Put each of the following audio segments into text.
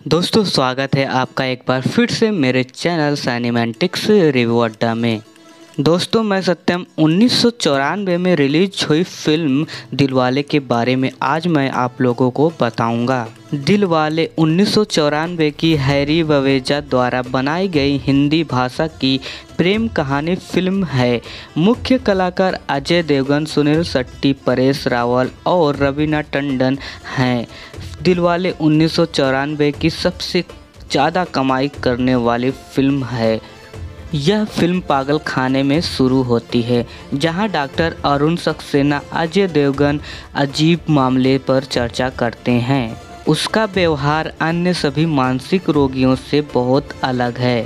दोस्तों स्वागत है आपका एक बार फिर से मेरे चैनल सिनेमैटिक्स रिव्यू अड्डा में। दोस्तों मैं सत्यम 1994 में रिलीज हुई फिल्म दिलवाले के बारे में आज मैं आप लोगों को बताऊंगा। दिलवाले 1994 की हैरी ववेजा द्वारा बनाई गई हिंदी भाषा की प्रेम कहानी फिल्म है। मुख्य कलाकार अजय देवगन, सुनील शेट्टी, परेश रावल और रवीना टंडन हैं। दिलवाले 1994 की सबसे ज़्यादा कमाई करने वाली फिल्म है। यह फिल्म पागल खाने में शुरू होती है, जहां डॉक्टर अरुण सक्सेना अजय देवगन अजीब मामले पर चर्चा करते हैं। उसका व्यवहार अन्य सभी मानसिक रोगियों से बहुत अलग है।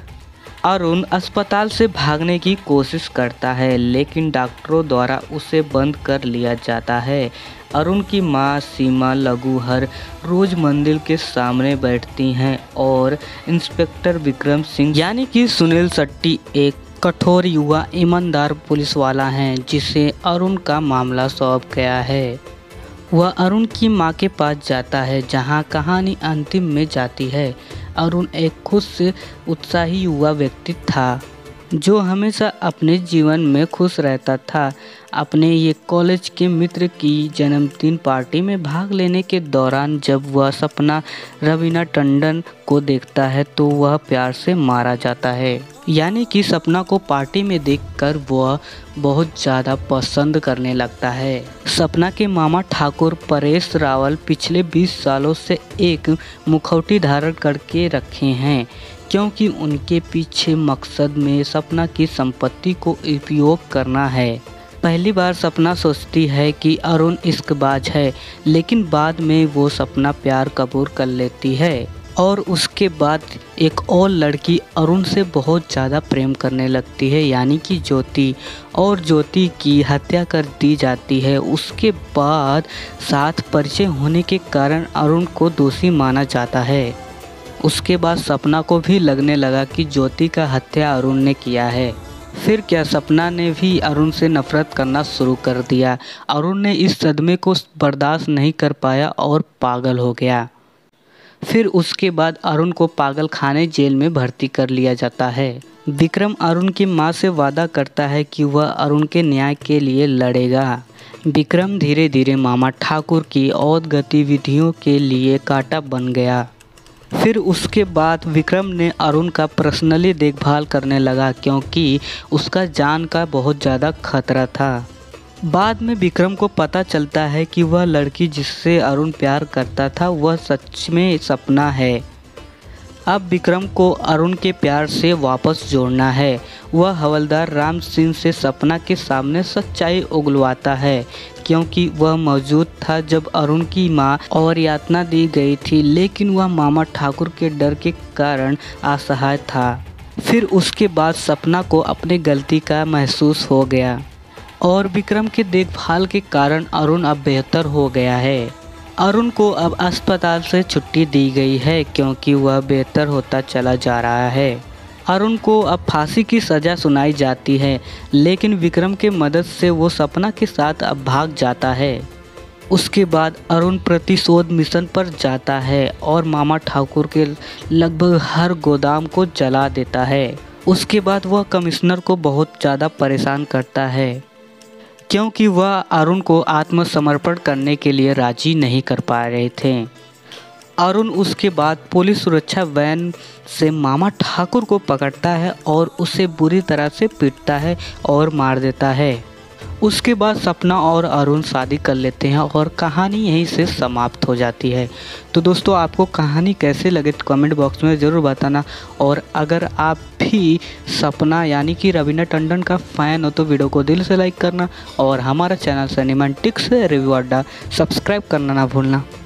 अरुण अस्पताल से भागने की कोशिश करता है, लेकिन डॉक्टरों द्वारा उसे बंद कर लिया जाता है। अरुण की मां सीमा लघुहर रोज मंदिर के सामने बैठती हैं और इंस्पेक्टर विक्रम सिंह यानी कि सुनील शेट्टी एक कठोर युवा ईमानदार पुलिस वाला है, जिसे अरुण का मामला सौंप गया है। वह अरुण की मां के पास जाता है, जहां कहानी अंतिम में जाती है। अरुण एक खुश उत्साही युवा व्यक्ति था, जो हमेशा अपने जीवन में खुश रहता था। अपने ये कॉलेज के मित्र की जन्मदिन पार्टी में भाग लेने के दौरान जब वह सपना रवीना टंडन को देखता है तो वह प्यार से मारा जाता है। यानी कि सपना को पार्टी में देखकर वह बहुत ज़्यादा पसंद करने लगता है। सपना के मामा ठाकुर परेश रावल पिछले 20 सालों से एक मुखौटी धारण करके रखे हैं, क्योंकि उनके पीछे मकसद में सपना की संपत्ति को उपयोग करना है। पहली बार सपना सोचती है कि अरुण इश्कबाज है, लेकिन बाद में वो सपना प्यार कबूल कर लेती है और उसके बाद एक और लड़की अरुण से बहुत ज़्यादा प्रेम करने लगती है, यानी कि ज्योति, और ज्योति की हत्या कर दी जाती है। उसके बाद साथ परिचय होने के कारण अरुण को दोषी माना जाता है। उसके बाद सपना को भी लगने लगा कि ज्योति का हत्या अरुण ने किया है। फिर क्या, सपना ने भी अरुण से नफरत करना शुरू कर दिया। अरुण ने इस सदमे को बर्दाश्त नहीं कर पाया और पागल हो गया। फिर उसके बाद अरुण को पागल खाने जेल में भर्ती कर लिया जाता है। विक्रम अरुण की मां से वादा करता है कि वह अरुण के न्याय के लिए लड़ेगा। विक्रम धीरे धीरे मामा ठाकुर की और गतिविधियों के लिए कांटा बन गया। फिर उसके बाद विक्रम ने अरुण का पर्सनली देखभाल करने लगा, क्योंकि उसका जान का बहुत ज़्यादा खतरा था। बाद में विक्रम को पता चलता है कि वह लड़की जिससे अरुण प्यार करता था वह सच में सपना है। अब विक्रम को अरुण के प्यार से वापस जोड़ना है। वह हवलदार राम सिंह से सपना के सामने सच्चाई उगलवाता है, क्योंकि वह मौजूद था जब अरुण की मां और यातना दी गई थी, लेकिन वह मामा ठाकुर के डर के कारण असहाय था। फिर उसके बाद सपना को अपनी गलती का महसूस हो गया और विक्रम के देखभाल के कारण अरुण अब बेहतर हो गया है। अरुण को अब अस्पताल से छुट्टी दी गई है, क्योंकि वह बेहतर होता चला जा रहा है। अरुण को अब फांसी की सज़ा सुनाई जाती है, लेकिन विक्रम के मदद से वो सपना के साथ अब भाग जाता है। उसके बाद अरुण प्रतिशोध मिशन पर जाता है और मामा ठाकुर के लगभग हर गोदाम को जला देता है। उसके बाद वह कमिश्नर को बहुत ज़्यादा परेशान करता है, क्योंकि वह अरुण को आत्मसमर्पण करने के लिए राजी नहीं कर पा रहे थे। अरुण उसके बाद पुलिस सुरक्षा वैन से मामा ठाकुर को पकड़ता है और उसे बुरी तरह से पीटता है और मार देता है। उसके बाद सपना और अरुण शादी कर लेते हैं और कहानी यहीं से समाप्त हो जाती है। तो दोस्तों आपको कहानी कैसे लगे तो कमेंट बॉक्स में ज़रूर बताना, और अगर आप भी सपना यानी कि रवीना टंडन का फ़ैन हो तो वीडियो को दिल से लाइक करना और हमारा चैनल सिनेमैटिक्स रिव्यू अड्डा सब्सक्राइब करना ना भूलना।